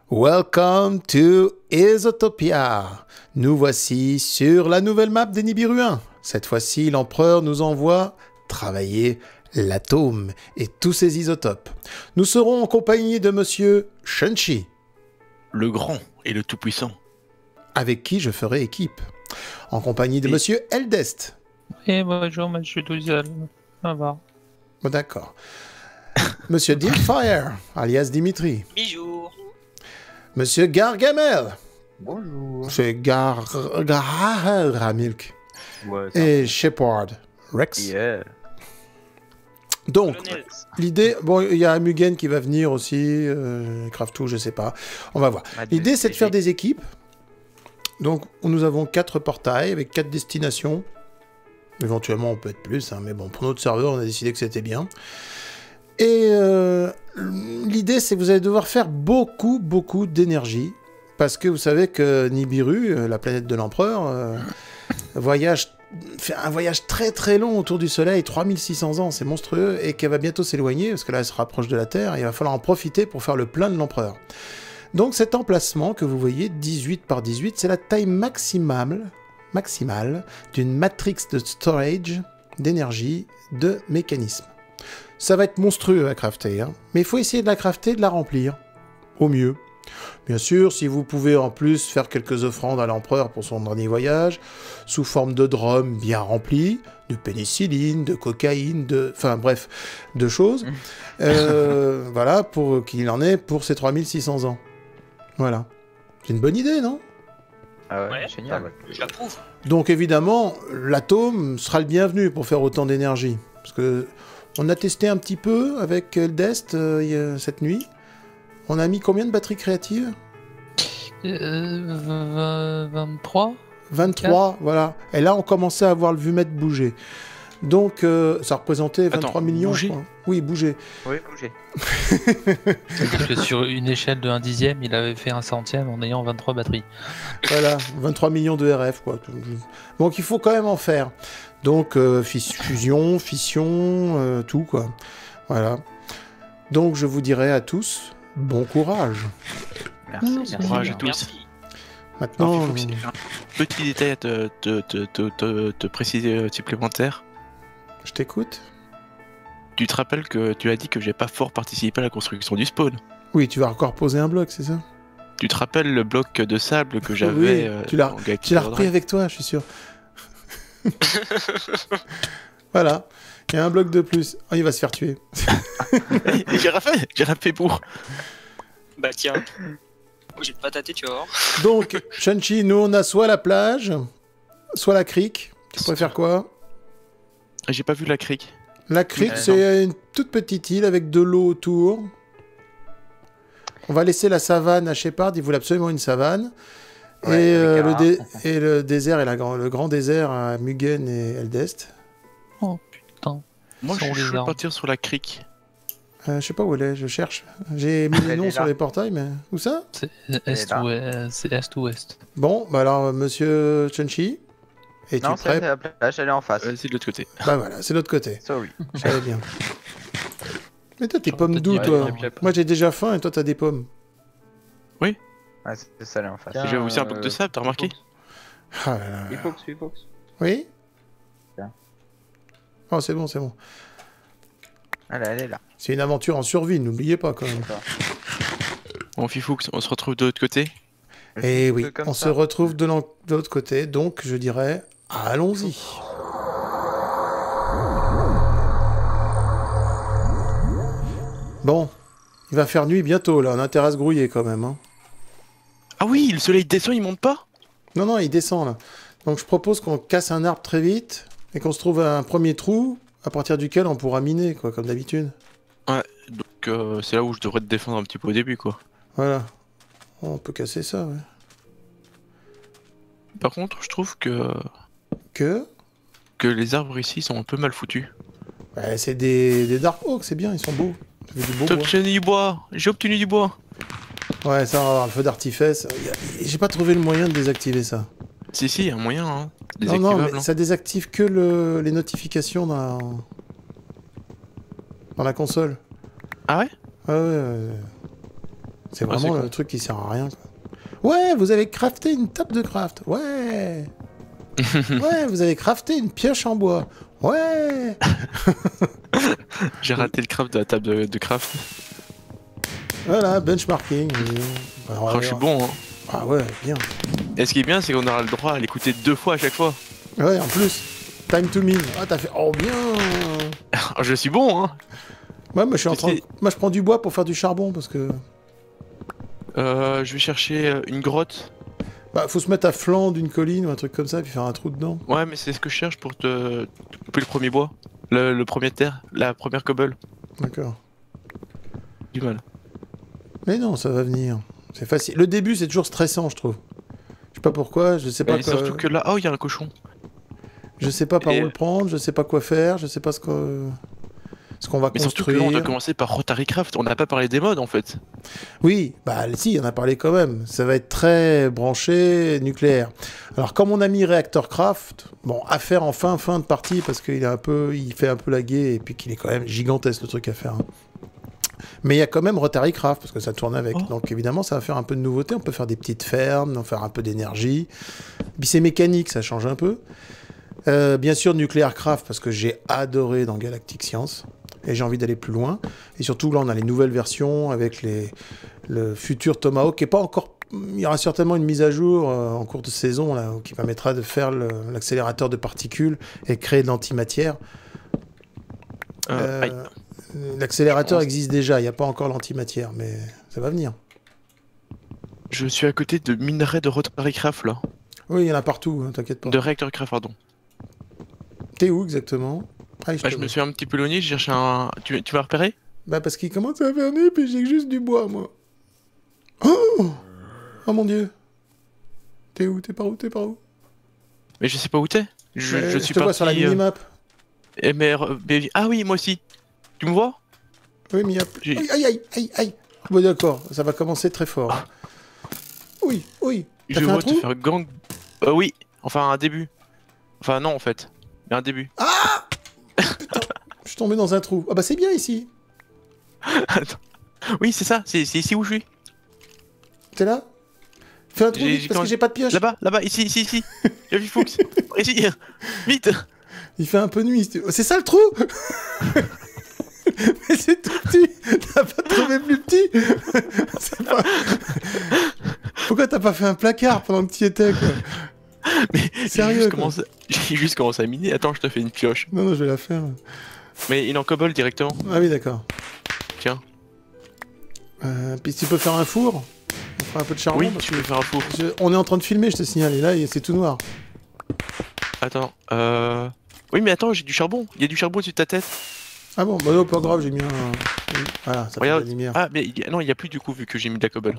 Welcome to Isotopia. Nous voici sur la nouvelle map des Nibiru 1. Cette fois-ci, l'empereur nous envoie travailler l'atome et tous ses isotopes. Nous serons en compagnie de monsieur Shunchi, le grand et le tout-puissant, avec qui je ferai équipe. En compagnie de monsieur Eldest. Et bonjour, je suis tout seul. Ça va. Oh, d'accord. Monsieur Deepfire, alias Dimitri. Bijou. Monsieur Gargamel. Bonjour. C'est Garhamilk. Ouais, Et Shepard. Rex. yeah. Donc, Colonel. l'idée... Bon, il y a Mugen qui va venir aussi. Craftou, je sais pas. On va voir. L'idée, c'est de faire des équipes. Donc, nous avons 4 portails avec 4 destinations. Éventuellement, on peut être plus, hein, mais bon, pour notre serveur, on a décidé que c'était bien. Et l'idée, c'est que vous allez devoir faire beaucoup d'énergie. Parce que vous savez que Nibiru, la planète de l'empereur, fait un voyage très long autour du Soleil, 3600 ans, c'est monstrueux, et qu'elle va bientôt s'éloigner, parce que là, elle se rapproche de la Terre, et il va falloir en profiter pour faire le plein de l'empereur. Donc cet emplacement que vous voyez, 18 par 18, c'est la taille maximale d'une matrix de storage, d'énergie, de mécanisme. Ça va être monstrueux à crafter, hein, mais il faut essayer de la crafter, de la remplir, au mieux. Bien sûr, si vous pouvez en plus faire quelques offrandes à l'empereur pour son dernier voyage, sous forme de drum bien rempli, de pénicilline, de cocaïne, enfin bref, de choses, voilà, pour qu'il en ait pour ses 3600 ans. Voilà. C'est une bonne idée, non ? Ah ouais, Ouais, génial. Ouais. J'approuve. Donc évidemment, l'atome sera le bienvenu pour faire autant d'énergie. Parce que on a testé un petit peu avec Eldest cette nuit. On a mis combien de batteries créatives ? 23 23, voilà. Et là, on commençait à voir le vumètre bouger. Donc, ça représentait 23 millions. bouger. Je crois. Oui, bouger. Oui, bougez. C'est-à-dire que sur une échelle de 1/10, il avait fait un centième en ayant 23 batteries. Voilà, 23 millions de RF, quoi. Donc, il faut quand même en faire. Donc, fusion, fission, tout, quoi. Voilà. Donc, je vous dirai à tous, bon courage. Merci. Courage à tous. Merci. Maintenant, Alors, il faut que c'est un petit détail à te préciser supplémentaire. je t'écoute. Tu te rappelles que tu as dit que j'ai pas fort participé à la construction du spawn. Oui, tu vas encore poser un bloc, c'est ça ? Tu te rappelles le bloc de sable que j'avais Oui, tu l'as repris avec toi, je suis sûr. Voilà, il y a un bloc de plus. Oh, il va se faire tuer. J'ai rappelé pour. Bah tiens. J'ai pas tâté, tu vas voir. Donc, Shunchi, nous on a soit la plage, soit la crique. Tu préfères quoi ? J'ai pas vu la crique. La crique, c'est une toute petite île avec de l'eau autour. On va laisser la savane à Shepard, il voulait absolument une savane. Ouais, Et le désert, le grand désert à Mugen et Eldest. Oh putain. Moi, Sont je les suis arbres. partir sur la crique. Je sais pas où elle est, je cherche. J'ai mis les Elle noms est sur là. les portails, mais où ça ? C'est là. est-ouest. Bon, bah alors, monsieur Shunchi, es-tu Non, prêt ? c'est la plage, elle est en face. C'est de l'autre côté. Bah voilà, c'est l'autre côté. Sorry. J'avais bien. Mais toi, t'es J'aurais pommes peut-être d'où, dit, toi ouais, j'ai pas. Moi, j'ai déjà faim et toi, t'as des pommes. Ouais, c'est ça, elle est en face. J'ai aussi un bloc de sable, t'as remarqué ? Ah là là. Il faut que Oui ? Tiens. Oh, c'est bon, c'est bon. Elle est là. C'est une aventure en survie, n'oubliez pas, quand même. Bon, Fifou, on se retrouve de l'autre côté. Et oui, Comme on ça. se retrouve de l'autre côté, donc je dirais, allons-y. Bon, il va faire nuit bientôt, là, on a intérêt à se grouiller, quand même, hein. Ah oui, le soleil descend, il monte pas ? Non, il descend, là. Donc je propose qu'on casse un arbre très vite, et qu'on se trouve un premier trou, à partir duquel on pourra miner, quoi, comme d'habitude. Ouais, donc c'est là où je devrais te défendre un petit peu au début, quoi. Voilà. On peut casser ça, ouais. Par contre, je trouve que Que les arbres ici sont un peu mal foutus. bah, c'est des Dark Oak, c'est bien, ils sont beaux. Ça fait du beau J'ai bois. obtenu du bois. J'ai obtenu du bois. Ouais, ça, on va avoir le feu d'artifice. J'ai pas trouvé le moyen de désactiver ça. Si, il y a un moyen, hein. Non, Désactivable. mais ça désactive que les notifications dans la console. Ah ouais? Ah ouais, C'est vraiment le truc qui sert à rien, quoi. Ouais, vous avez crafté une table de craft. Ouais. Ouais, vous avez crafté une pioche en bois. Ouais. J'ai raté le craft de la table de craft. Voilà, benchmarking. Oh, je suis bon, hein. Ah ouais, bien. Et ce qui est bien, c'est qu'on aura le droit à l'écouter 2 fois à chaque fois. Ouais, en plus. Time to min. Ah, t'as fait... Oh, bien. Je suis bon, hein. Ouais, moi, je prends du bois pour faire du charbon, parce que... Je vais chercher une grotte. Bah, faut se mettre à flanc d'une colline ou un truc comme ça, puis faire un trou dedans. Ouais, mais c'est ce que je cherche pour te couper le premier bois. Le premier terre, la première cobble. D'accord. Du mal. Mais non, ça va venir. C'est facile. Le début, c'est toujours stressant, je trouve. Je sais pas pourquoi, je sais pas quoi... Surtout que là... Oh, il y a un cochon. Je sais pas par où le prendre, je sais pas quoi faire, je sais pas ce qu'on va mais construire. surtout que là, on a commencé par Rotary Craft, on n'a pas parlé des modes en fait. Oui, bah si, on a parlé quand même. Ça va être très branché nucléaire. Alors comme on a mis Reactor Craft, bon, à faire en fin de partie parce qu'il fait un peu laguer et puis qu'il est quand même gigantesque le truc à faire. Hein. Mais il y a quand même Rotary Craft parce que ça tourne avec. Donc évidemment, ça va faire un peu de nouveauté. On peut faire des petites fermes, on faire un peu d'énergie. Puis c'est mécanique, ça change un peu. Bien sûr, Nuclear Craft parce que j'ai adoré dans Galactic Science. Et j'ai envie d'aller plus loin. Et surtout, là, on a les nouvelles versions avec le futur Tomahawk, qui est pas encore... Il y aura certainement une mise à jour en cours de saison, là, qui permettra de faire l'accélérateur de particules et créer de l'antimatière. L'accélérateur existe déjà, il n'y a pas encore l'antimatière, mais ça va venir. Je suis à côté de minerais de Rotary Craft, là. Oui, il y en a partout, hein, t'inquiète pas. De Reactor Craft, pardon. T'es où, exactement? Je me suis un petit peu éloigné, je cherchais un... Tu m'as repéré? Bah parce qu'il commence à faire nuit, puis j'ai juste du bois, moi. Oh mon dieu. T'es où? T'es par où? Mais je sais pas où t'es. Je suis te vois parti... sur la minimap. Ah oui, moi aussi. Tu me vois? Oui, mais aïe. Bon d'accord, ça va commencer très fort. Hein. Oui. Je vois te faire gang... oui, enfin un début. Enfin non en fait, mais un début. Ah putain, je suis tombé dans un trou. Ah bah c'est bien ici. Attends. Oui c'est ça, c'est ici où je suis. T'es là? Fais un trou vite, parce que j'ai pas de pioche. Là-bas, ici. J'ai vu Fuchs. Ici, vite. Il fait un peu nuit. C'est ça le trou? Mais c'est tout petit. T'as pas trouvé plus petit? Pas... Pourquoi t'as pas fait un placard pendant que t'y étais, quoi? Mais sérieux, j'ai juste commencé à miner. Attends, je te fais une pioche. Non, je vais la faire. Mais il est en cobble directement. Ah oui, d'accord. Tiens. Puis tu peux faire un four? On fera un peu de charbon. Oui, tu peux faire un four. On est en train de filmer, je te signale. Et là, c'est tout noir. Attends, oui, mais attends, j'ai du charbon. Il y a du charbon au-dessus de ta tête. Ah bon, bah non, pas grave, j'ai mis un... Voilà, ça fait de la lumière. Ah, mais non, il n'y a plus du coup, vu que j'ai mis de la cobble.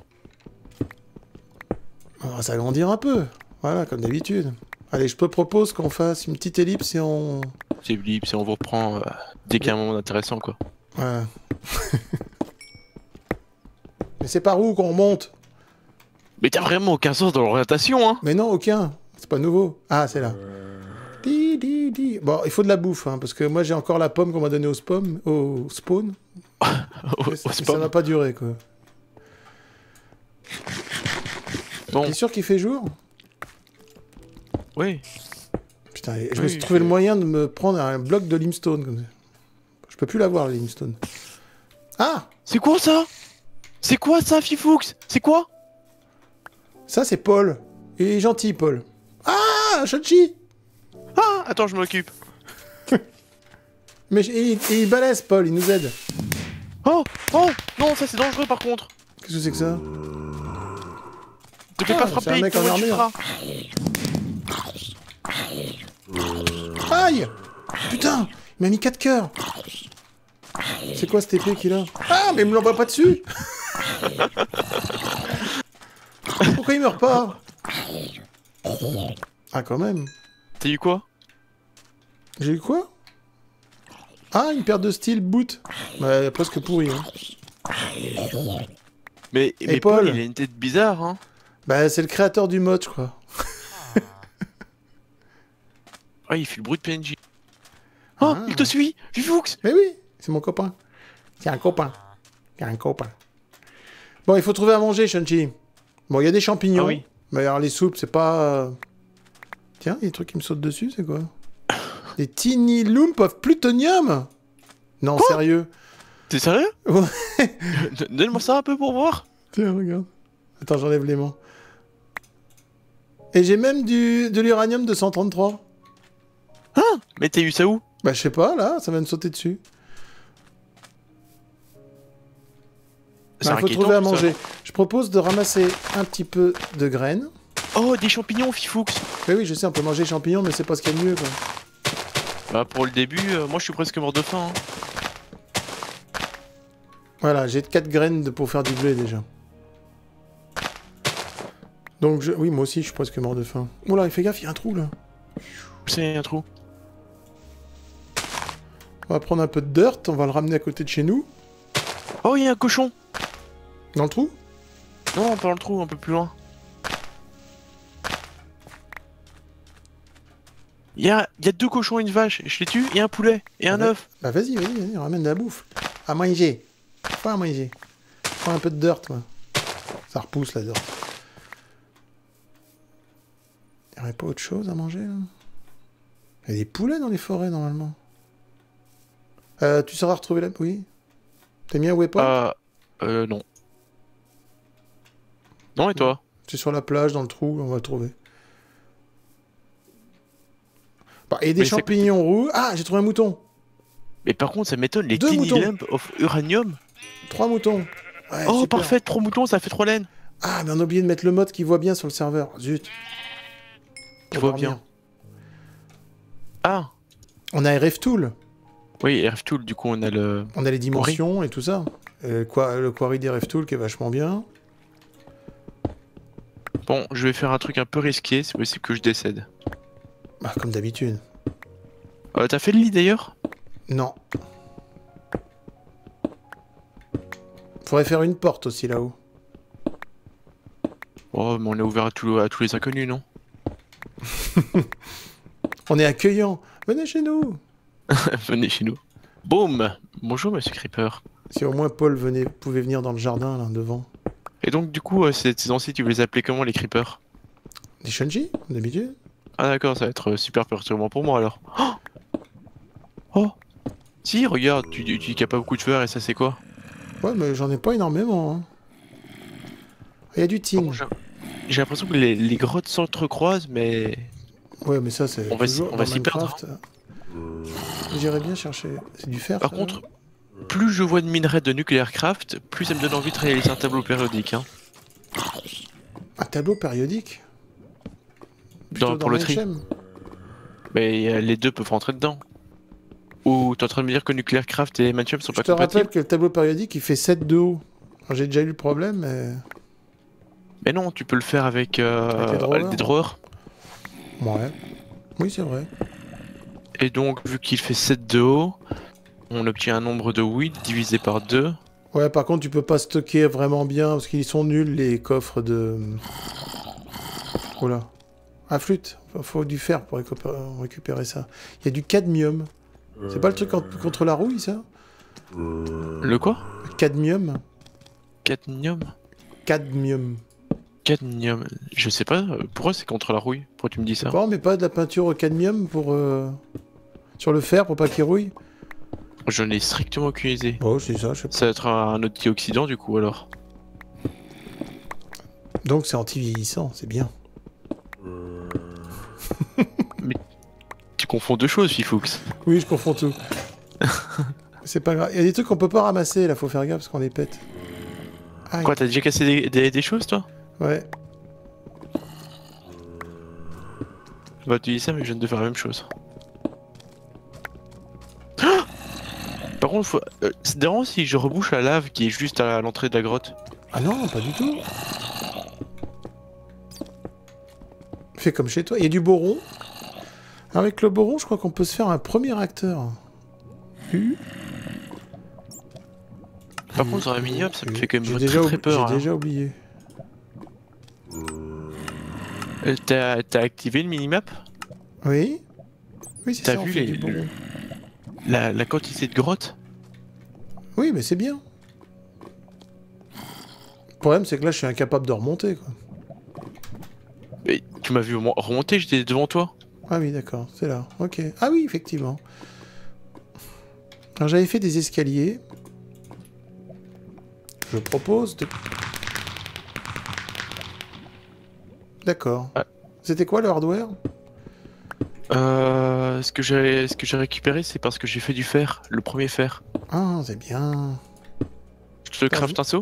On va s'agrandir un peu. Voilà, comme d'habitude. Allez, je te propose qu'on fasse une petite ellipse et on... C'est ellipse et on vous reprend dès qu'il y a un moment intéressant, quoi. Voilà. Mais c'est par où qu'on remonte? Mais t'as vraiment aucun sens dans l'orientation, hein? Mais non, aucun. C'est pas nouveau. Ah, c'est là. Bon, il faut de la bouffe, hein, parce que moi j'ai encore la pomme qu'on m'a donnée au spawn. Ça va pas durer, quoi. Bon. T'es sûr qu'il fait jour? Oui. Putain, je me suis trouvé le moyen de me prendre un bloc de limestone. Comme ça. Je peux plus l'avoir, le limestone. Ah! C'est quoi ça? C'est quoi ça, Fifoux? C'est quoi? Ça, c'est Paul. Il est gentil, Paul. Ah! Chachi! Ah! Attends, je m'occupe. Mais il balèze, Paul, il nous aide. Oh! Non, ça c'est dangereux par contre. Qu'est-ce que c'est que ça? Te fais pas frapper, un mec en armure. Aïe! Putain! Il m'a mis 4 cœurs. C'est quoi cette épée qu'il a? Ah, mais il me l'envoie pas dessus. Pourquoi il meurt pas? Ah, quand même. T'as eu quoi? J'ai eu quoi? Ah, une paire de style boot. Bah, presque pourri, hein. Mais Paul, il a une tête bizarre, hein. Bah, c'est le créateur du mode, je crois. Ah, il fait le bruit de PNJ. Oh, il te suit! Fifoux! Mais oui, c'est mon copain. C'est un copain. Bon, il faut trouver à manger, Shunchi. Bon, il y a des champignons. Ah oui. Mais alors, les soupes, c'est pas... Tiens, il y a des trucs qui me sautent dessus, c'est quoi? Des tiny lumps of plutonium. Non, Quoi? sérieux? T'es sérieux? Ouais. Donne-moi ça un peu pour voir. Tiens, regarde. Attends, j'enlève les mains. Et j'ai même de l'uranium 233. Hein? Mais t'as eu ça où? Bah, je sais pas, là, ça vient de sauter dessus. C'est Il faut inquiétant, trouver à tout ça. manger. Je propose de ramasser un petit peu de graines. Oh, des champignons, Fifoux. Mais oui, je sais, on peut manger les champignons, mais c'est pas ce qu'il y a de mieux, quoi. Bah, pour le début, moi je suis presque mort de faim. Hein. Voilà, j'ai 4 graines pour faire du blé, déjà. Donc, oui, moi aussi, je suis presque mort de faim. Oula, il fait gaffe, il y a un trou, là. C'est un trou. On va prendre un peu de dirt, on va le ramener à côté de chez nous. Oh, il y a un cochon. Dans le trou? Non, pas dans le trou, un peu plus loin. Il y a 2 cochons et une vache. Je les tue, et un poulet, et un Ouais. œuf. Bah vas-y, ramène de la bouffe. À manger. Faut à manger. Prends un peu de dirt, moi. Ça repousse, la dirt. Il n'y aurait pas autre chose à manger, là? Il y a des poulets dans les forêts, normalement. Tu sauras retrouver la... Oui. T'as mis un waypoint? Non. Non, et toi? C'est sur la plage, dans le trou, on va le trouver. Bah, et des Mais ça champignons roux. Ah, j'ai trouvé un mouton. Mais par contre, ça m'étonne, les 2 tiny moutons. lamps of uranium. 3 moutons. Ouais, Oh, super. parfait, 3 moutons, ça fait 3 laines. Ah, mais on a oublié de mettre le mode qui voit bien sur le serveur. Zut. Qui Faut voit dormir. bien. Ah, On a RF Tool. oui, RFTool, du coup, on a le... On a les dimensions et tout ça. Le Quarry des RF Tool qui est vachement bien. Bon, je vais faire un truc un peu risqué, c'est possible que je décède. Bah, comme d'habitude. T'as fait le lit d'ailleurs? Non. Faudrait faire une porte aussi là-haut. Oh, mais on est ouvert à tous les inconnus, non? On est accueillant. Venez chez nous. Venez chez nous. Boum! Bonjour, monsieur Creeper. Si au moins Paul pouvait venir dans le jardin, là, devant. Et donc, du coup, ces saison-ci, tu veux les appeler comment, les Creepers? Des Shunji, comme d'habitude. Ah d'accord, ça va être super perturbant pour moi, alors. Oh, oh. Si, regarde, tu dis qu'il n'y a pas beaucoup de fer, et ça, c'est quoi? Ouais, mais j'en ai pas énormément. Hein. Il y a du tin. Bon, j'ai l'impression que les grottes s'entrecroisent, mais... Ouais, mais ça, c'est On va toujours s'y- on va dans s'y perdre, Minecraft. J'irais bien chercher... C'est du fer, Par ça, contre, là plus je vois de minerais de Nuclear Craft, plus ça me donne envie de réaliser un tableau périodique. Hein. Un tableau périodique Plutôt Pour le tri. Mindshame. Mais les deux peuvent rentrer dedans. Ou t'es en train de me dire que Nuclear Craft et Manchum sont Je pas te rappelle compatibles? que le tableau périodique, il fait 7 de haut. Alors, j'ai déjà eu le problème, mais... Mais non, tu peux le faire avec, Avec les drawers. des drawers. Ouais. Oui, c'est vrai. Et donc, vu qu'il fait 7 de haut, on obtient un nombre de 8 divisé par 2. Ouais, par contre, tu peux pas stocker vraiment bien, parce qu'ils sont nuls, les coffres de... Oh là. Ah, flûte. Faut du fer pour récupérer ça. Il y a du cadmium. C'est pas le truc contre la rouille, ça? Le quoi? Cadmium. Cadmium? Cadmium. Cadmium. Je sais pas, pourquoi c'est contre la rouille? Pourquoi tu me dis ça? Bon, mais pas de la peinture au cadmium pour... sur le fer, pour pas qu'il rouille? Je n'ai strictement aucune idée. Bon, c'est ça, je sais pas. Ça va être un antioxydant du coup alors. Donc c'est anti-vieillissant, c'est bien. Tu confonds deux choses, Fifoux. Oui, je confonds tout. C'est pas grave. Il y a des trucs qu'on peut pas ramasser, là, faut faire gaffe parce qu'on les pète. Aïe. Quoi, t'as déjà cassé des choses toi? Ouais. Bah tu dis ça mais je viens de faire la même chose. Ah, par contre, c'est dérangeant si je rebouche la lave qui est juste à l'entrée de la grotte. Ah non, pas du tout. Fais comme chez toi. Il y a du boron. Avec le boron, je crois qu'on peut se faire un premier réacteur. Par contre, dans la mini-up, ça me fait quand même J'ai très peur. J'ai Hein. déjà oublié. T'as activé le minimap? Oui. Oui, c'est T'as ça, on vu fait du boron. la quantité de grottes? Oui, mais c'est bien. Le problème, c'est que là, je suis incapable de remonter, quoi. Mais tu m'as vu remonter, j'étais devant toi. Ah oui, d'accord, c'est là. Ok. Ah oui, effectivement. Alors, j'avais fait des escaliers. Je propose de... D'accord. Ouais. C'était quoi le hardware? Ce que j'ai récupéré, c'est parce que j'ai fait du fer, le premier fer. Ah, c'est bien. Je te craft un seau?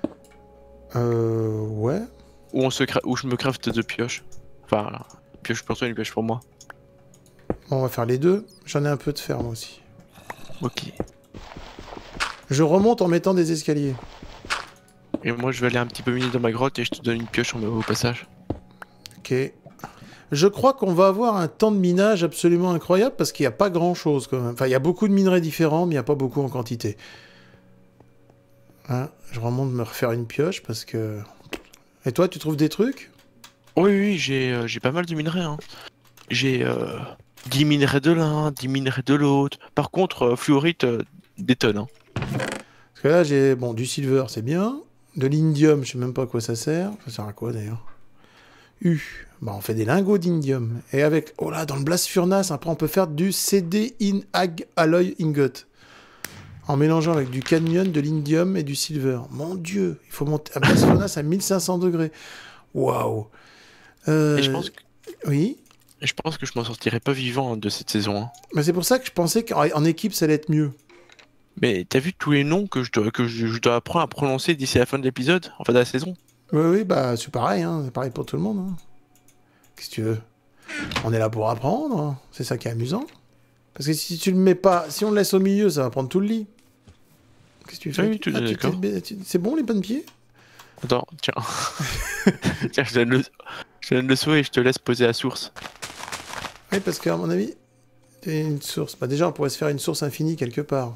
Ouais. Ou je me craft deux pioches. Enfin, une pioche pour toi, une pioche pour moi. Bon, on va faire les deux. J'en ai un peu de fer, moi aussi. Ok. Je remonte en mettant des escaliers. Et moi, je vais aller un petit peu miner dans ma grotte et je te donne une pioche au passage. Ok. Je crois qu'on va avoir un temps de minage absolument incroyable parce qu'il n'y a pas grand-chose, quand même. Enfin, il y a beaucoup de minerais différents, mais il n'y a pas beaucoup en quantité. Hein, je remonte me refaire une pioche parce que... Et toi, tu trouves des trucs? Oui, j'ai pas mal de minerais. Hein. J'ai 10 minerais de l'un, 10 minerais de l'autre. Par contre, fluorite, des tonnes. Hein. Parce que là, j'ai... Bon, du silver, c'est bien. De l'indium, je sais même pas à quoi ça sert. Ça sert à quoi, d'ailleurs? Bah, on fait des lingots d'indium. Et avec... Oh là, dans le blast furnace, après, on peut faire du CD in ag alloy ingot. En mélangeant avec du cadmium, de l'indium et du silver. Mon Dieu, il faut monter un blast furnace à 1500 degrés. Waouh. Et je pense que... Oui. Je pense que je m'en sortirai pas vivant de cette saison. Hein. Mais c'est pour ça que je pensais qu'en équipe, ça allait être mieux. Mais t'as vu tous les noms que je dois apprendre à prononcer d'ici la fin de l'épisode, enfin de la saison? Oui, bah c'est pareil, hein. C'est pareil pour tout le monde. Hein. Qu'est-ce que tu veux? On est là pour apprendre, hein. C'est ça qui est amusant. Parce que si tu le mets pas, si on le laisse au milieu, ça va prendre tout le lit. Qu'est-ce que tu fais? Oui, tout d'accord. C'est bon les bonnes pieds? Attends, tiens. Tiens, je donne le seau et je te laisse poser la source. Oui, parce qu'à mon avis, c'est une source. Bah déjà, on pourrait se faire une source infinie quelque part.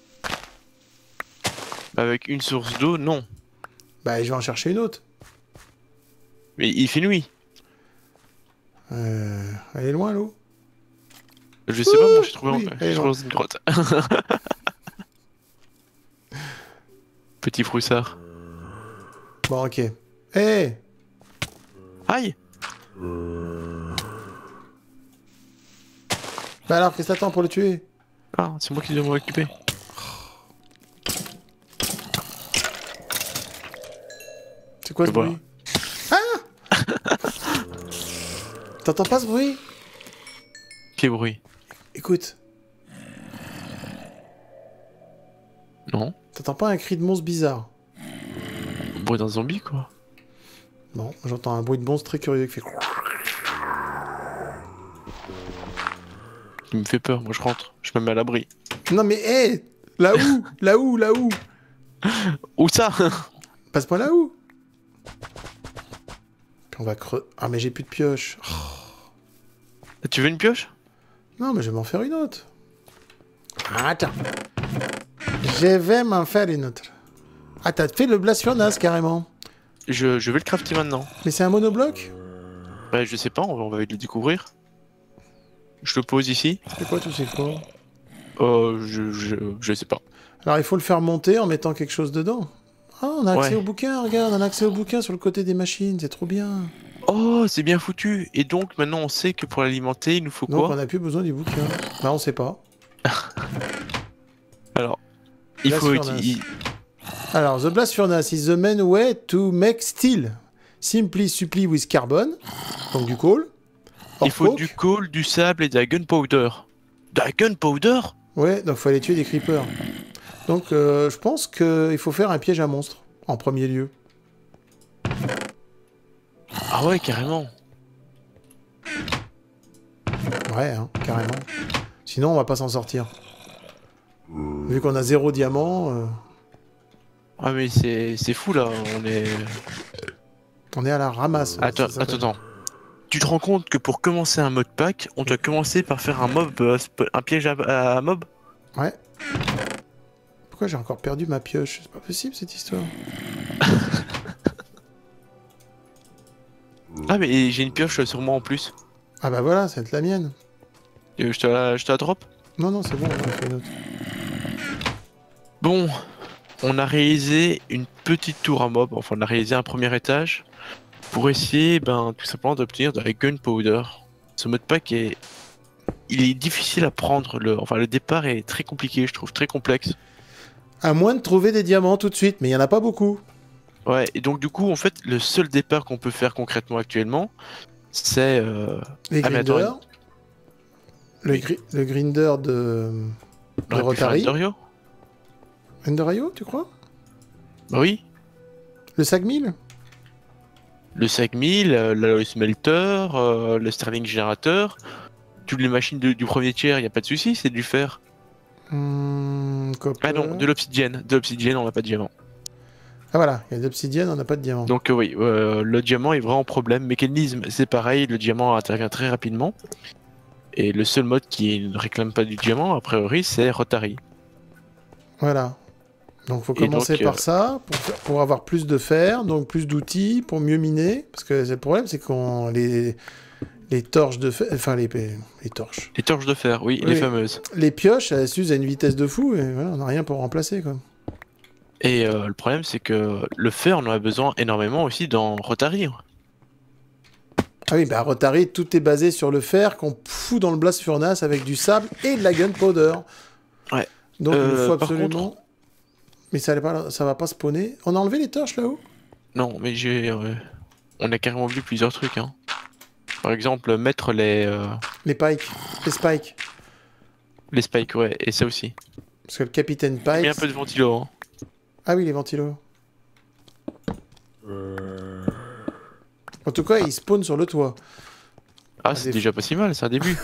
Avec une source d'eau, non. Bah, je vais en chercher une autre. Mais il fait nuit. Elle est loin, l'eau? Je sais pas, moi j'ai trouvé oui, je trouve dans une grotte. Petit froussard. Bon, ok. Hé! Aïe! Bah alors, qu'est-ce que t'attends pour le tuer? Ah, c'est moi qui dois me récupérer. C'est quoi ce bruit? Ah! T'entends pas ce bruit? Quel bruit? Écoute. Non. T'entends pas un cri de monstre bizarre? Bruit d'un zombie, quoi. Non, j'entends un bruit de monstre très curieux qui fait... Il me fait peur, moi je rentre. Je me mets à l'abri. Non mais hé! Là où? Là où? Là où? Où ça? Passe-moi là où? Puis on va creux... Ah mais j'ai plus de pioche. Tu veux une pioche? Non mais je vais m'en faire une autre. Attends. Je vais m'en faire une autre. Ah t'as fait le blast furnace carrément. Je vais le crafter maintenant. Mais c'est un monobloc? Bah je sais pas, on va le découvrir. Je le pose ici. C'est quoi tous ces forts? Je sais pas. Alors il faut le faire monter en mettant quelque chose dedans. Ah on a accès au bouquin, regarde, on a accès au bouquin sur le côté des machines, c'est trop bien. Oh, c'est bien foutu. Et donc maintenant on sait que pour l'alimenter, il nous faut Donc quoi? on n'a plus besoin du bouquin. Bah on sait pas. Alors, il Blast faut... furnace. Alors, the blast furnace is the main way to make steel. Simply supply with carbon, donc du coal. Il faut du coal, du sable et de la gunpowder. De la gunpowder? Ouais, donc faut aller tuer des creepers. Donc je pense qu'il faut faire un piège à monstres, en premier lieu. Ah ouais, carrément. Ouais, hein, carrément. Sinon, on va pas s'en sortir. Vu qu'on a 0 diamant, Ah mais c'est fou là, on est à la ramasse. Attends. Tu te rends compte que pour commencer un mode pack, on doit commencer par faire un piège à mob? Ouais. Pourquoi j'ai encore perdu ma pioche? C'est pas possible cette histoire. Ah mais j'ai une pioche sur moi en plus. Ah bah voilà, ça va être la mienne. Je te la drop? Non, c'est bon, on en fait une autre. Bon, on a réalisé une petite tour à mob, enfin on a réalisé un premier étage pour essayer tout simplement d'obtenir de la gunpowder. Ce modpack il est difficile à prendre, le départ est très compliqué, je trouve, très complexe. À moins de trouver des diamants tout de suite, mais il n'y en a pas beaucoup. Ouais, et donc du coup, en fait, le seul départ qu'on peut faire concrètement actuellement, c'est... Les grinders. Le grinder de Rotary. Renderio, tu crois? Bah oui. Le SAG 1000? Le SAG 1000, l'alloy smelter, le Sterling Generator, toutes les machines du premier tiers, il n'y a pas de souci, c'est du fer. Ah non, de l'obsidienne. De l'obsidienne, on n'a pas de diamant. Ah voilà, il y a de l'obsidienne, on n'a pas de diamant. Donc oui, le diamant est vraiment problème. Mécanisme, c'est pareil, le diamant intervient très rapidement. Et le seul mode qui ne réclame pas du diamant, a priori, c'est Rotary. Voilà. Donc il faut commencer par ça, pour avoir plus de fer, donc plus d'outils, pour mieux miner. Parce que le problème, c'est qu'on les torches de fer, enfin les torches. Les torches de fer, oui, les fameuses. Les pioches, elles s'usent à une vitesse de fou, et voilà, on n'a rien pour remplacer, quoi. Et le problème, c'est que le fer, on en a besoin énormément aussi dans Rotary. Ah oui, bah Rotary, tout est basé sur le fer qu'on fout dans le blast furnace avec du sable et de la gunpowder. Ouais. Donc il faut absolument... Contre... Mais ça va pas spawner. On a enlevé les torches là-haut? Non, mais on a carrément vu plusieurs trucs. Hein. Par exemple, mettre les... Les pikes. Les spikes. Les spikes, ouais, et ça aussi. Parce que le capitaine Pike... Il y a un peu de ventilo. Hein. Ah oui, les ventilos. En tout cas, ils spawnent sur le toit. Ah, c'est déjà pas si mal, c'est un début.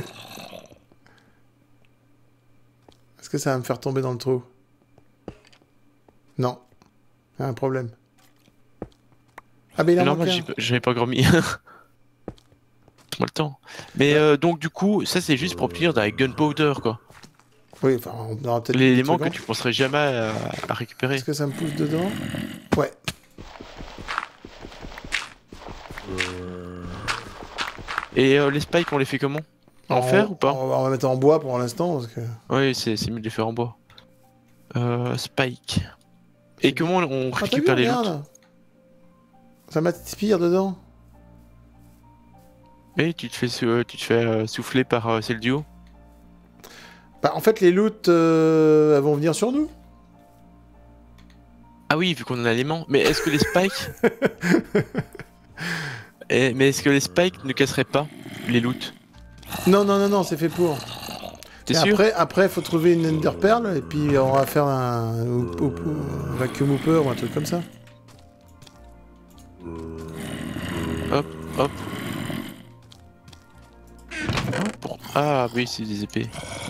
Est-ce que ça va me faire tomber dans le trou? Non. Il y a un problème. Ah, mais il non, moi, j'avais pas grand mis. Moi le temps. Mais donc, du coup, ça, c'est juste pour obtenir de la gunpowder, quoi. Oui, enfin, on aura peut-être... L'élément que tu penserais jamais à récupérer. Est-ce que ça me pousse dedans? Ouais. Et les spikes, on les fait comment? En fer ou pas? On va mettre en bois pour l'instant, parce que... Oui, c'est mieux de les faire en bois. Spike. Et comment on récupère les loot? Ça m'aspire dedans. Et tu te fais souffler par celle du haut? Bah, en fait, les loots, elles vont venir sur nous. Ah oui, vu qu'on en a l'aimant. Mais est-ce que les spikes... Mais est-ce que les spikes ne casseraient pas les loots? Non, c'est fait pour. T'es sûr? Après, faut trouver une Ender Pearl, et puis on va faire un Vacuum Hooper ou un truc comme ça. Hop, hop. Ah oui, c'est des épées.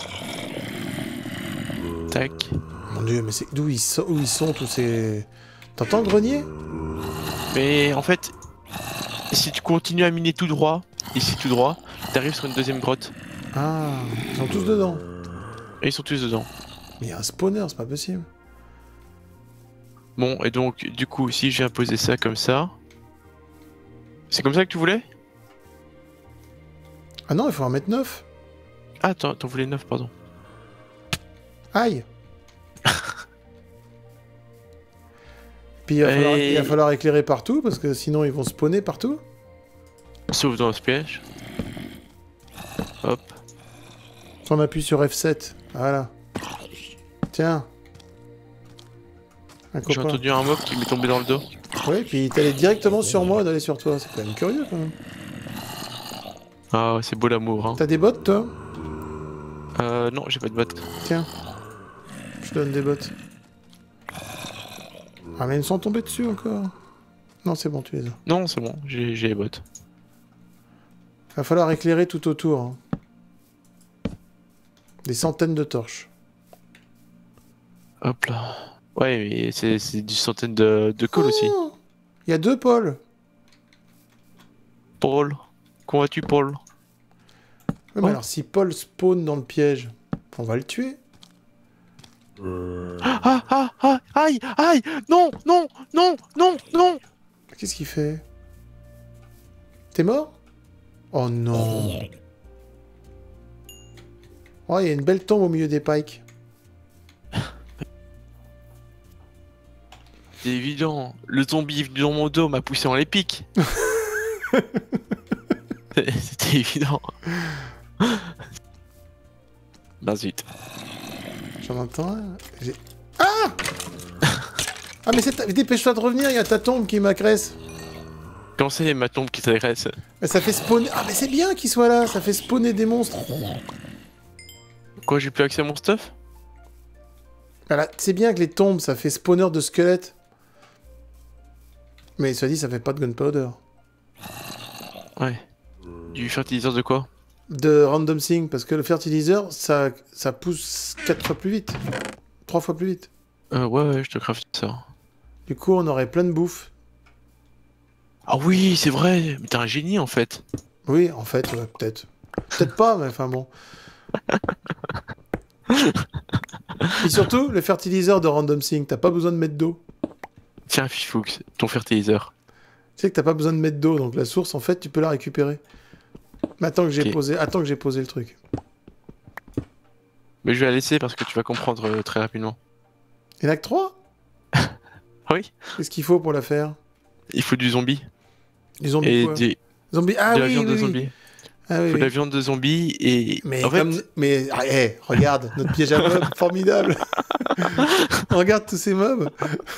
Tac. Mon dieu, mais c'est où ils sont tous ces... T'entends le grenier? Mais en fait, si tu continues à miner tout droit, ici tout droit, t'arrives sur une deuxième grotte. Ah, ils sont tous dedans. Et ils sont tous dedans. Mais il y a un spawner, c'est pas possible. Bon, et donc, du coup, si je viens poser ça comme ça... C'est comme ça que tu voulais? Ah non, il faut en mettre 9. Ah, t'en voulais 9, pardon. Aïe. Puis il va falloir éclairer partout, parce que sinon ils vont spawner partout. Sauf dans ce piège. Hop. On appuie sur F7. Voilà. Tiens. J'ai entendu un mob qui m'est tombé dans le dos. Oui, puis t'allais directement sur moi d'aller sur toi. C'est quand même curieux, quand même. Ah, c'est beau l'amour, hein. T'as des bottes, toi? Non, j'ai pas de bottes. Tiens. Je donne des bottes. Ah, mais ils me sont tombés dessus, encore. Non, c'est bon, tu les as. Non, c'est bon, j'ai les bottes. Va falloir éclairer tout autour. Hein. Des centaines de torches. Hop là. Ouais, mais c'est du centaine de cols aussi. Il y a 2 pôles. Paul. Comment vas-tu, Paul? Ouais, mais alors, si Paul spawn dans le piège, on va le tuer. Aïe, aïe, non, non, non, non, non. Qu'est-ce qu'il fait? T'es mort? Oh non. Oh, il y a une belle tombe au milieu des pikes. c'était évident. Le zombie venu dans mon dos m'a poussé en l'épique. C'était évident. Ben zut. J'en entends un. Ah ah mais dépêche-toi de revenir, il y a ta tombe qui m'agresse. Quand c'est ma tombe qui t'agresse? Mais ça fait spawner... Ah mais c'est bien qu'il soit là, ça fait spawner des monstres. Quoi, j'ai plus accès à mon stuff? Voilà, c'est bien que les tombes, ça fait spawner de squelettes. Mais soit dit, ça fait pas de gunpowder. Ouais. Du fertiliseur de quoi? De random thing, parce que le fertiliseur, ça pousse 4 fois plus vite. 3 fois plus vite. Ouais, je te craft ça. Du coup, on aurait plein de bouffe. Ah oui, c'est vrai, mais t'es un génie en fait. Oui, en fait, ouais, peut-être. Peut-être pas, mais enfin bon. Et surtout, le fertiliseur de random thing, t'as pas besoin de mettre d'eau. Tiens, Fifoux, ton fertiliseur. Tu sais que t'as pas besoin de mettre d'eau, donc la source, en fait, tu peux la récupérer. Mais attends que j'ai posé le truc. Mais je vais la laisser parce que tu vas comprendre très rapidement. Il y en a que 3 ? Oui. Qu'est-ce qu'il faut pour la faire ? Il faut du zombie. Du zombie Et quoi des... Zombie. Ah de la oui, viande oui, de oui. zombie. Ah, oui, Il faut oui. de la viande de zombie et... Mais en fait... mais hey, regarde, notre piège à mobs, formidable. Regarde tous ces mobs.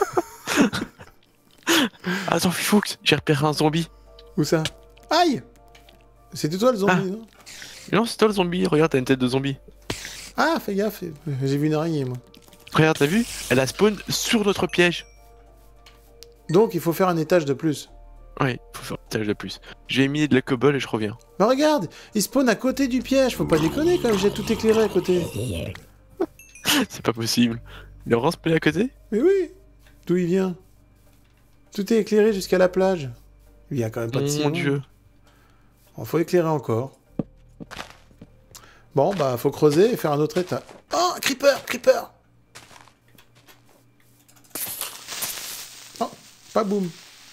Attends, Fifoux, j'ai repéré un zombie. Où ça ? Aïe ! C'était toi le zombie, non ? Non, c'est toi le zombie, regarde, t'as une tête de zombie. Ah, fais gaffe, j'ai vu une araignée, moi. Regarde, t'as vu? Elle a spawn sur notre piège. Donc, il faut faire un étage de plus. Ouais, faut faire un étage de plus. J'ai mis de la cobble et je reviens. Mais regarde, il spawn à côté du piège, faut pas déconner quand même, j'ai tout éclairé à côté. C'est pas possible. Il est vraiment spawné à côté? Mais oui, d'où il vient? Tout est éclairé jusqu'à la plage. Il y a quand même pas de Mon ciment. dieu. Bon, faut éclairer encore. Bon, bah, faut creuser et faire un autre état. Oh, un creeper, creeper! Oh, pas boum.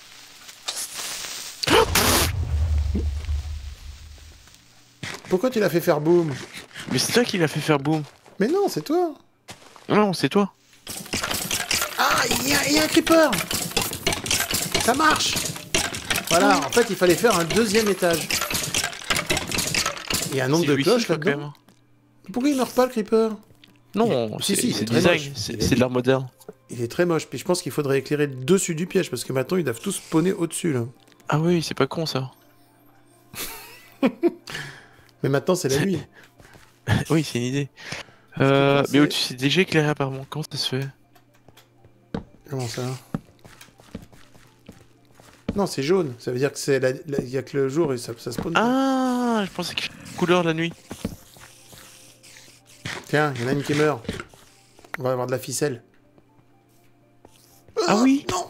Pourquoi tu l'as fait faire boum? Mais c'est toi qui l'a fait faire boom. Mais non, c'est toi. Non, c'est toi. Ah, il y a un creeper! Ça marche! Voilà, en fait, il fallait faire un deuxième étage. Il y a un nombre C'est de lui cloches qui, quand là-dedans. même. Pourquoi il meurt pas, le creeper? Non, Si, si, c'est c'est très design, moche. c'est de l'art moderne. Il est très moche. Puis je pense qu'il faudrait éclairer le dessus du piège, parce que maintenant, ils doivent tous spawner au-dessus, là. Ah oui, c'est pas con ça. Mais maintenant, c'est la nuit. Oui, c'est une idée. que Mais au-dessus, c'est déjà éclairé apparemment. Comment ça se fait? Comment ça? Non, c'est jaune. Ça veut dire que c'est il y a que le jour et ça spawn. Ah, je pensais qu'il y avait une couleur la nuit. Tiens, il y en a une qui meurt. On va avoir de la ficelle. Ah oui. Non.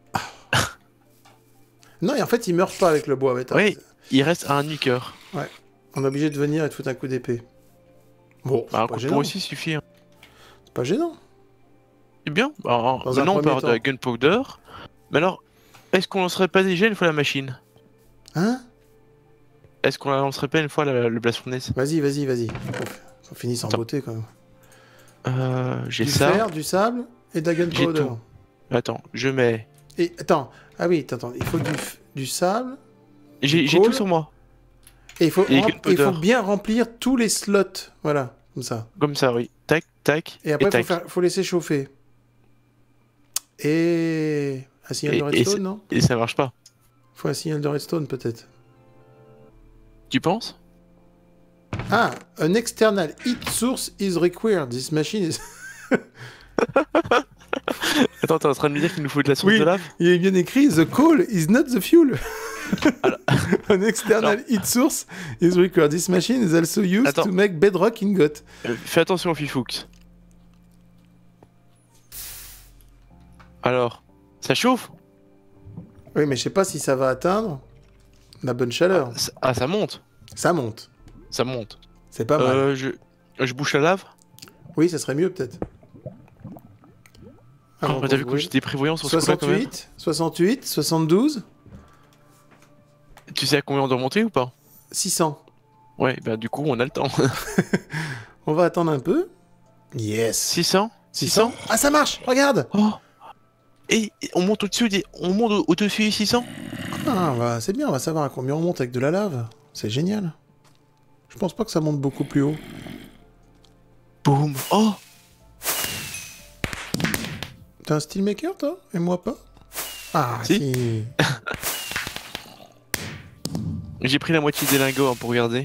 Non, et en fait, ils meurent pas avec le bois. Ouais, Oui, il reste un nuqueur. Ouais. On est obligé de venir et de foutre un coup d'épée. Bon, c'est Bah, un pas coup de gênant. poing aussi suffit. Hein. C'est pas gênant. C'est bien. Bah, Dans un maintenant, on peut premier avoir de la gunpowder. Mais alors, est-ce qu'on lancerait pas déjà une fois la machine? Hein? Est-ce qu'on la lancerait pas une fois le blast furnace? Vas-y, vas-y, vas-y. On finit sans Attends. beauté, quand même. J'ai Du ça. fer, du sable et de la gunpowder. tout. Attends, je mets... Et attends. Ah oui, attends. Il faut du sable. J'ai coal. tout sur moi. Et il faut, Et il gunpowder. faut bien remplir tous les slots. Voilà, comme ça. Comme ça, oui. Tac, tac, Et après, tac. faut laisser chauffer. Et... Un signal de redstone, non? Et ça marche pas. Faut un signal de redstone, peut-être. Tu penses? Ah, an external heat source is required. This machine is... Attends, t'es en train de me dire qu'il nous faut de la source Oui. de lave? Il est bien écrit, the coal is not the fuel. Alors- An external heat source is required. This machine is also used Attends. to make bedrock ingot. Fais attention, Fifoux. Alors, ça chauffe? Oui, mais je sais pas si ça va atteindre la bonne chaleur. Ça monte. Ça monte. Ça monte. C'est pas mal. Je bouche la lave? Oui, ça serait mieux, peut-être. Oh, t'as vu que j'étais prévoyant sur ce coup-là quand même? 68, 68, 72, Tu sais à combien on doit monter ou pas? 600. Ouais, bah du coup, on a le temps. On va attendre un peu. Yes. 600? 600? Ah, ça marche. Regarde. Oh! Et on monte au-dessus on monte au-dessus des 600. Ah, bah, c'est bien, on va savoir à combien on monte avec de la lave. C'est génial. Je pense pas que ça monte beaucoup plus haut. Boum. Oh. T'es un steelmaker, toi? Et moi pas? Ah, Si. si. J'ai pris la moitié des lingots hein, pour regarder.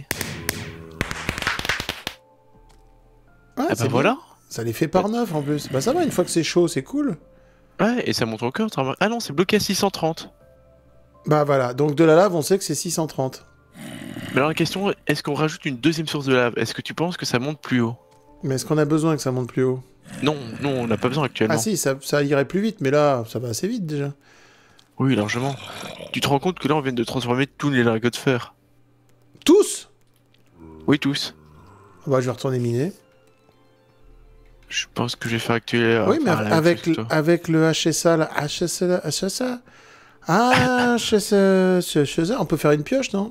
Ouais, Ah c'est bah voilà. bien. Ça les fait par 9 en plus. Bah ça va, une fois que c'est chaud, c'est cool. Ouais, et ça monte encore. Ah non, c'est bloqué à 630. Bah voilà, donc de la lave, on sait que c'est 630. Mais alors la question, est-ce qu'on rajoute une deuxième source de lave? Est-ce que tu penses que ça monte plus haut? Mais est-ce qu'on a besoin que ça monte plus haut? Non, non, on n'a pas besoin actuellement. Ah si, ça irait plus vite, mais là, ça va assez vite déjà. Oui, largement. Tu te rends compte que là, on vient de transformer tous les lingots de fer? Tous? Oui, tous. Bah je vais retourner miner. Je pense que je vais faire actuer. Oui, mais enfin, la même chose que toi. avec le HSA, là, HSA. Ah, HSA, on peut faire une pioche, non?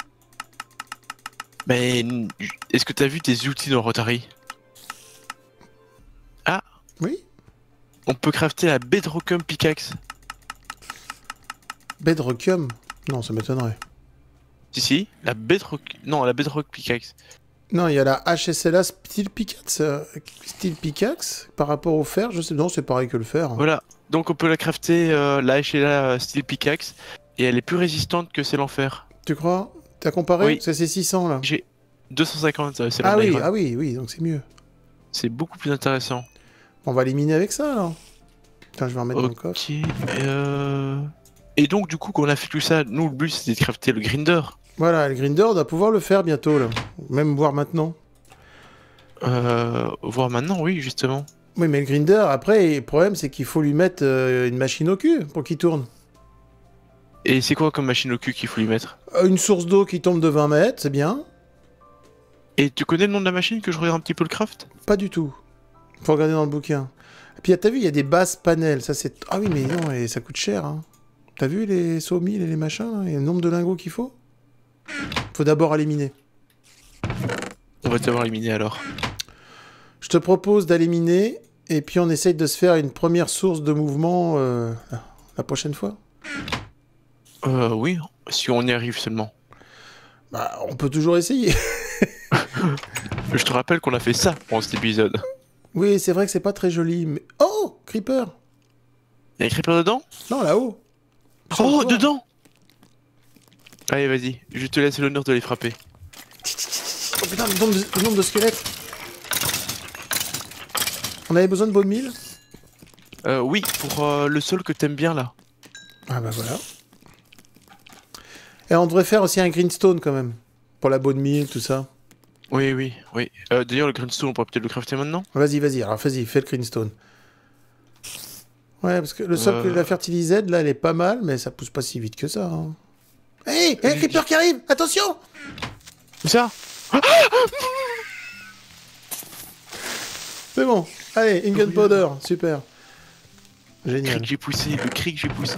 Mais est-ce que t'as vu tes outils dans Rotary? Ah, Oui. on peut crafter la Bedrockum Pickaxe. Bedrockium? Non, ça m'étonnerait. Si, la Bedrock... Non, la Bedrock Pickaxe. Non, il y a la HSLA Steel Pickaxe. Steel Pickaxe, par rapport au fer, je sais. Non, c'est pareil que le fer. Voilà, donc on peut la crafter, la HLA Steel Pickaxe, et elle est plus résistante que celle en fer. Tu crois? T'as comparé? Oui. C'est 600 là. J'ai 250, c'est Ah la oui, Iron. ah oui, oui, donc c'est mieux. C'est beaucoup plus intéressant. On va les miner avec ça alors. Putain, je vais remettre dans le coffre. Ok, et donc du coup, quand on a fait tout ça, nous le but c'était de crafter le grinder. Voilà, le grinder doit pouvoir le faire bientôt là. Même voir maintenant. Voir maintenant, oui, justement. Oui, mais le grinder, après, le problème c'est qu'il faut lui mettre une machine au cul pour qu'il tourne. Et c'est quoi comme machine au cul qu'il faut lui mettre? Une source d'eau qui tombe de 20 mètres, c'est bien. Et tu connais le nom de la machine, que je regarde un petit peu le craft? Pas du tout. Faut regarder dans le bouquin. Et puis t'as vu, il y a des bases panels. Ça c'est. Ah oui, mais non, et ça coûte cher. Hein. T'as vu les sawmills et les machins là, et le nombre de lingots qu'il faut? Faut d'abord aller miner. On va t'avoir éliminé alors. Je te propose d'aller miner, et puis on essaye de se faire une première source de mouvement la prochaine fois. Oui, si on y arrive seulement. Bah, on peut toujours essayer. Je te rappelle qu'on a fait ça pendant cet épisode. Oui, c'est vrai que c'est pas très joli, mais... Oh, Creeper! Y'a un creeper dedans? Non, là-haut. Sur le Oh, toit. dedans! Allez, vas-y, je te laisse l'honneur de les frapper. Oh putain, le nombre de squelettes. On avait besoin de bone meal? Oui, pour le sol que t'aimes bien là. Ah bah voilà. Et on devrait faire aussi un greenstone quand même. Pour la bone meal, tout ça. Oui, oui, oui. D'ailleurs, le greenstone, on pourrait peut-être le crafter maintenant. Vas-y, alors vas-y, fais le greenstone. Ouais, parce que le sol que la fertilisette, là, elle est pas mal, mais ça pousse pas si vite que ça. Hein. Hey, hey, Creeper qui arrive! Attention! Où ça? C'est bon. Allez, in gunpowder, super. Génial. Le cri que j'ai poussé.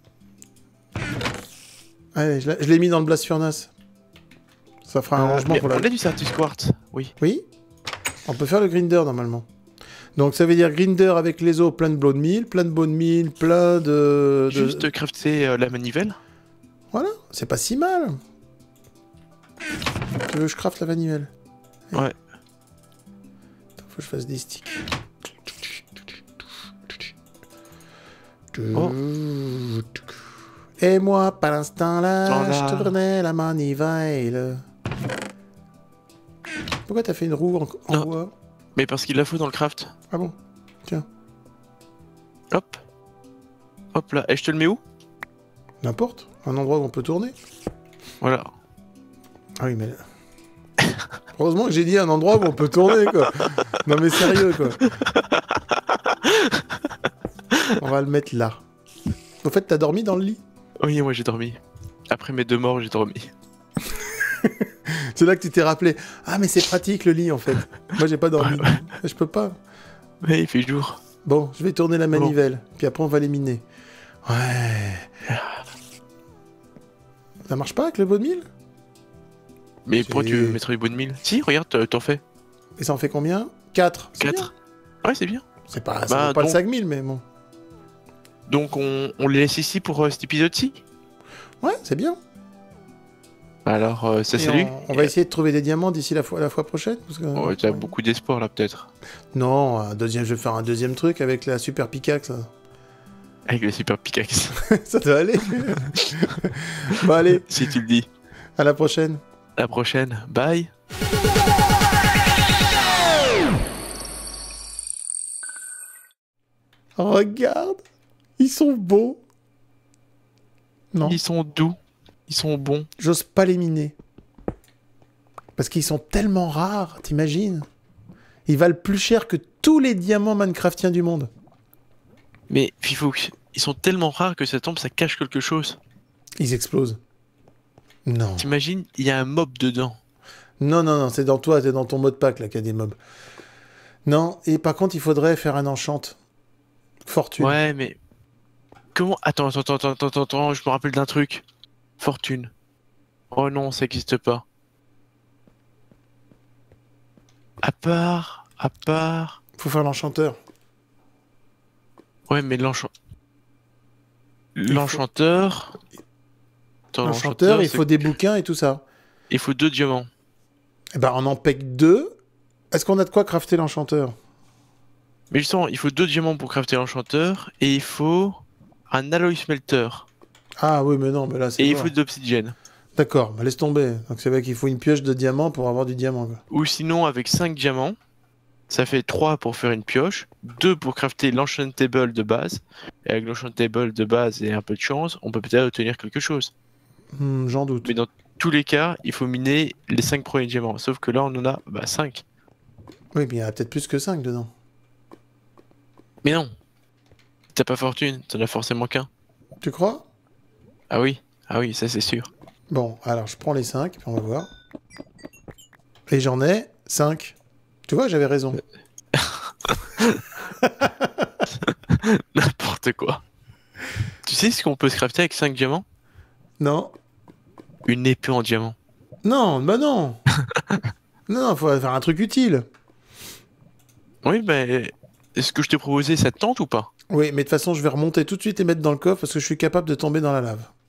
Allez, je l'ai mis dans le blast furnace. Ça fera un rangement Mais pour la... on a du Certus Quartz, oui. Oui? On peut faire le grinder normalement. Donc ça veut dire grinder avec les os, plein de bone meal, plein de... Juste crafter la manivelle. Voilà, c'est pas si mal. Tu veux que je crafte la manivelle? Ouais. Attends, faut que je fasse des sticks. Oh. Et moi, par l'instant là, Voilà. je tournais la manivelle. Pourquoi t'as fait une roue en Non. bois? Mais parce qu'il la faut dans le craft. Ah bon? Hop. Hop là. Et je te le mets où? N'importe, un endroit où on peut tourner. Voilà. Ah oui, mais... Heureusement que j'ai dit un endroit où on peut tourner, quoi. Non mais sérieux, quoi. On va le mettre là. Au fait, t'as dormi dans le lit? Oui, moi j'ai dormi. Après mes 2 morts, j'ai dormi. C'est là que tu t'es rappelé. Ah, mais c'est pratique, le lit, en fait. Moi, j'ai pas dormi. Je peux pas. Mais il fait jour. Bon, je vais tourner la manivelle. Puis après, on va les miner. Ouais. Ça marche pas avec le bone meal? Mais pourquoi tu veux mettre les bonnes milles? Si, regarde, t'en fais. Et ça en fait combien? 4. 4. Ouais, c'est bien. C'est pas, Bah, ça vaut pas le donc- 5000, mais bon. Donc on les laisse ici pour cet épisode-ci. Ouais, c'est bien. Alors, ça Et salut. on va essayer de trouver des diamants d'ici la fois prochaine. Parce que... Oh, t'as beaucoup d'espoir là, peut-être. Non, je vais faire un deuxième truc avec la super pickaxe. Avec le super pickaxe. Ça doit aller. Bon, allez, Si tu le dis. à la prochaine. À la prochaine. Bye. Regarde, ils sont beaux. Non, Ils sont doux. Ils sont bons. j'ose pas les miner. Parce qu'ils sont tellement rares, t'imagines? Ils valent plus cher que tous les diamants Minecraftiens du monde. Mais Fifou, ils sont tellement rares que ça tombe, ça cache quelque chose. Ils explosent. Non. T'imagines, il y a un mob dedans. Non, c'est dans toi, c'est dans ton mode pack là qu'il y a des mobs. Non, et par contre, il faudrait faire un enchant. Fortune. Ouais, mais... Comment... Attends, je me rappelle d'un truc. Fortune. Oh non, ça n'existe pas. À part... Faut faire l'enchanteur. Ouais, mais l'enchanteur... Attends, L'enchanteur, il c'est- faut des bouquins et tout ça. Il faut 2 diamants. Eh ben, on en pack 2. Est-ce qu'on a de quoi crafter l'enchanteur? Mais justement, il faut 2 diamants pour crafter l'enchanteur, et il faut un alloy smelter, Ah oui, mais non, mais là, c'est et il mort. faut de l'obsidienne. D'accord, bah, laisse tomber. Donc c'est vrai qu'il faut une pioche de diamant pour avoir du diamant, quoi. Ou sinon, avec 5 diamants, ça fait 3 pour faire une pioche, 2 pour crafter l'enchantable de base, et avec l'enchantable de base et un peu de chance, on peut peut-être obtenir quelque chose. J'en doute. Mais dans tous les cas, il faut miner les 5 premiers diamants, sauf que là, on en a 5. Oui, mais il y en a peut-être plus que 5 dedans. Mais non, t'as pas fortune, t'en as forcément qu'un. Tu crois? Ah oui, ça c'est sûr. Bon, alors je prends les 5, puis on va voir. Et j'en ai 5. Tu vois, j'avais raison. N'importe quoi. Tu sais ce qu'on peut se crafter avec 5 diamants? Non. Une épée en diamant. Non, bah non. Non, faut faire un truc utile. Oui, mais est-ce que je t'ai proposé, ça te tente ou pas? Oui, mais de toute façon, je vais remonter tout de suite et mettre dans le coffre parce que je suis capable de tomber dans la lave.